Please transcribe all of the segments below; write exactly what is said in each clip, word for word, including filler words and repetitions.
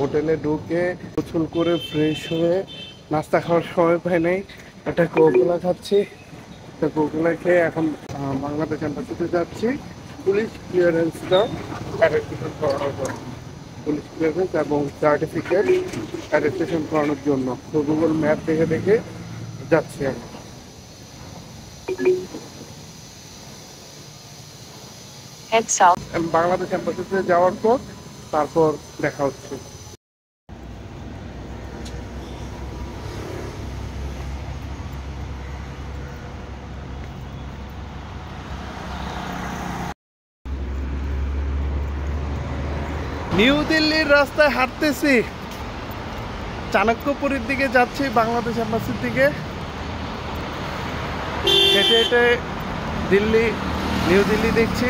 হোটেলে ঢুকে গোসল করে ফ্রেশ হয়ে নাস্তা খাওয়ার সময় পাই নাই, একটা কোকোলা খাচ্ছি। একটা কোকোলা খেয়ে এখন বাংলাদেশ এম্বাসিতে যাচ্ছি পুলিশ ক্লিয়ারেন্সটা অ্যাটেস্টেশন করানোর জন্য, পুলিশ ক্লিয়ারেন্স এবং সার্টিফিকেট অ্যাটেস্টেশন করানোর জন্য। তো গুগল ম্যাপ দেখে দেখে যাচ্ছি আমি। বাংলাদেশ এম্বাসিতে যাওয়ার পর তারপর দেখা হচ্ছে। নিউ দিল্লির রাস্তায় হাঁটতেছি, চাণক্যপুরীর দিকে যাচ্ছি, বাংলাদেশ এম্বাসির দিকে। হেঁটে হেঁটে দিল্লি, নিউ দিল্লি দেখছি।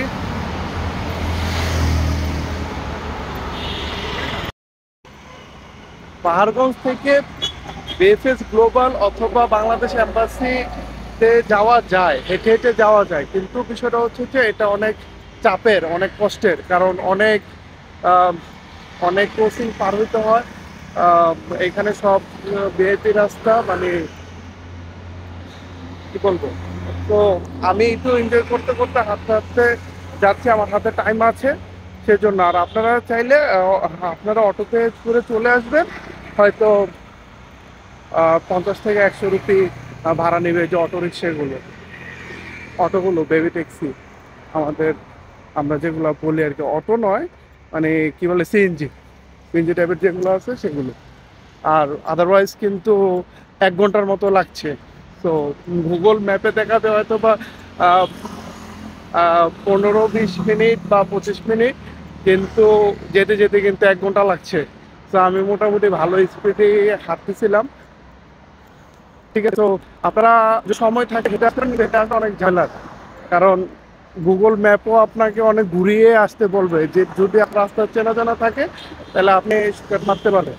পাহাড়গঞ্জ থেকে বিএফএস গ্লোবাল অথবা বাংলাদেশ এম্বাসিতে যাওয়া যায়, হেঁটে হেঁটে যাওয়া যায়, কিন্তু বিষয়টা হচ্ছে যে এটা অনেক চাপের, অনেক কষ্টের, কারণ অনেক অনেক ক্রসিং পার হইতে হয়। এখানে সব ভিআইপি রাস্তা, মানে কি বলবো। তো আমি একটু এনজয় করতে করতে হাঁটতে হাঁটতে যাচ্ছি, আমার হাতে টাইম আছে সেজন্য। আর আপনারা চাইলে আপনারা অটোতে করে চলে আসবেন, হয়তো পঞ্চাশ থেকে একশো রুপি ভাড়া নেবে যে অটো রিক্সাগুলো, অটোগুলো, বেবি ট্যাক্সি আমাদের আমরা যেগুলো বলি আর কি, অটো নয়, মানে কি বলে সিএনজি, সিএনজি টাইপের যেগুলো আছে সেগুলো। আর আদারওয়াইজ কিন্তু এক ঘন্টার মতো লাগছে। তো গুগল ম্যাপে দেখাতে হয়তো বা পনেরো বিশ মিনিট বা পঁচিশ মিনিট, কিন্তু যেতে যেতে কিন্তু এক ঘন্টা লাগছে। তো আমি মোটামুটি ভালো স্পিডে হাঁটতেছিলাম, ঠিক আছে। তো আপনারা যে সময় থাকে হেঁটে আসবেন, এটা আসলে অনেক ঝামেলার, কারণ গুগল ম্যাপও আপনাকে অনেক ঘুরিয়ে আসতে বলবে। যে যদি রাস্তা চেনা জানা থাকে তাহলে আপনি মারতে পারবেন।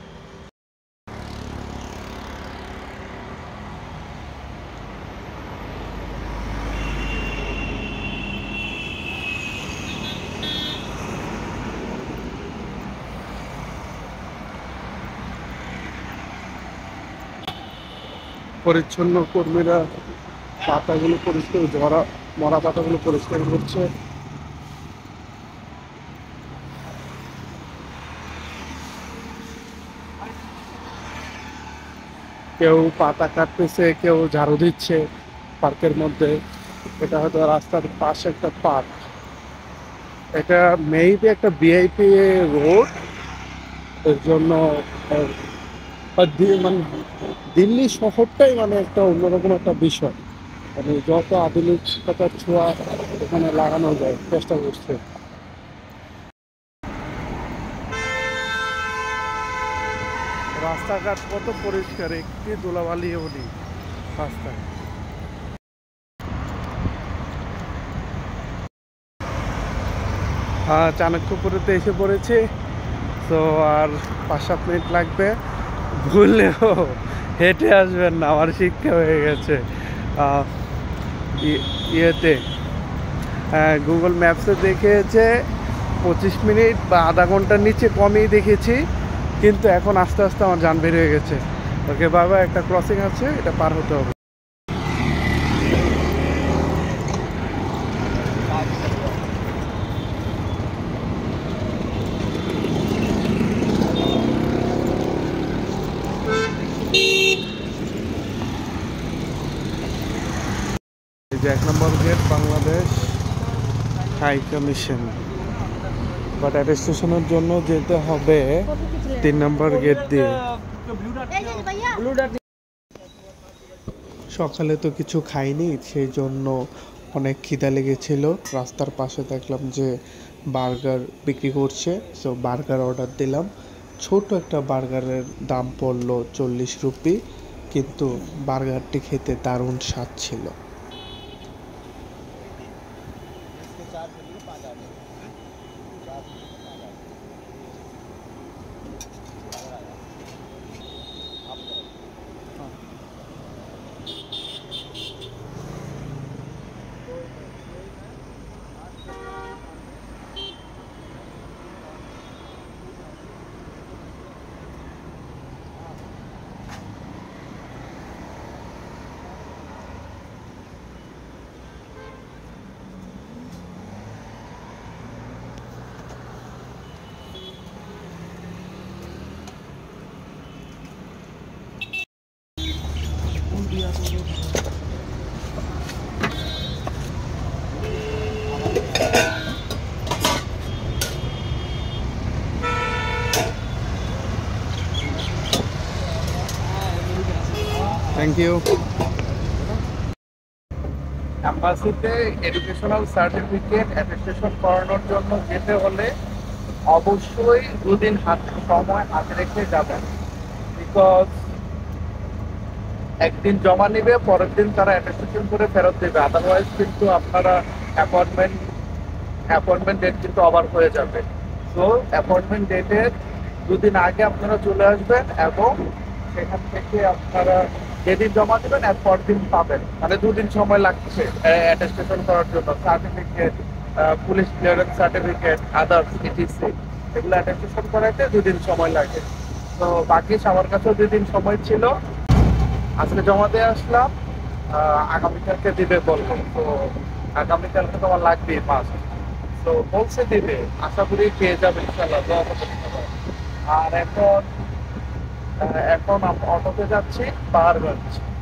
পরিচ্ছন্ন কর্মীরা পাতাগুলো পরিষ্কার, ঝরা মরা পাতাগুলো পরিষ্কার করছে। কেউ পাতা কাটতেছে, কেউ ঝাড়ু দিচ্ছে পার্কের মধ্যে। এটা হয়তো রাস্তার পাশে একটা পার্ক, এটা মেইবি একটা ভিআইপি রোড। এর জন্য মানে দিল্লি শহরটাই মানে একটা অন্যরকম একটা বিষয়, মানে যত আধুনিকতার ছোঁয়া এখানে লাগানো যায় চেষ্টা করছে। রাস্তাঘাট কত পরিষ্কার, একটি ধুলাবালিও নেই রাস্তায়। হ্যাঁ, চাণক্যপুরেতে এসে পড়েছে। তো আর পাঁচ সাত মিনিট লাগবে। ভুললেও হেঁটে আসবেন না, আমার শিক্ষা হয়ে গেছে। ইয়েতে গুগল ম্যাপসে দেখেছে পঁচিশ মিনিট বা আধা ঘন্টার নিচে কমই দেখেছি, কিন্তু এখন আস্তে আস্তে আমার জান বের হয়ে গেছে। ওকে বাবা, একটা ক্রসিং আছে, এটা পার হতে হবে। এই যে এক number gate Bangladesh high commission, but অ্যাটেস্টেশনের জন্য যেতে হবে তিন নম্বর গেট দিয়ে। সকালে তো কিছু খাইনি, সেই জন্য অনেক খিদা লেগেছিল। রাস্তার পাশে দেখলাম যে বার্গার বিক্রি করছে, সো বার্গার অর্ডার দিলাম। ছোট একটা বার্গারের দাম পড়লো চল্লিশ রুপি, কিন্তু বার্গারটি খেতে দারুণ স্বাদ ছিল। Thank you. অ্যাম্বাসিতে এডুকেশনাল সার্টিফিকেট অ্যাটেস্টেশন করানোর জন্য যেতে হলে অবশ্যই দুদিন হাতে সময় হাতে রেখে যাবেন, বিকজ একদিন জমা নেবে, পরের দিন তারা অ্যাটেস্টেশন করে ফেরত দেবে, আদারওয়াইজ কিন্তু আপনারা অ্যাপয়েন্টমেন্ট অ্যাপয়েন্টমেন্ট ডেট কিন্তু আবার হয়ে যাবে। সো অ্যাপয়েন্টমেন্ট ডেটের দুদিন আগে আপনারা চলে আসবেন এবং সেখান থেকে আপনারা যেদিন জমা দেবেন এর পর দিন পাবেন, মানে দুদিন সময় লাগছে অ্যাটেস্টেশন করার জন্য। Certificate, police clearance certificate, others etc, এগুলো অ্যাটেস্টেশন করাইতে দুদিন সময় লাগে। তো বাকি সবার কাছেও দুদিন সময় ছিল, আজকে জমা দিয়ে আসলাম, আহ, আগামীকালকে দিবে বলবো। তো আগামীকালকে তোমার লাগবেই মাস, তো বলছে দিবে, আশা করি পেয়ে যাবে ইনশাল্লাহ, দোয়া করতে সবাই। আর এখন আহ, এখন অটোতে যাচ্ছি পাহাড়গঞ্জ।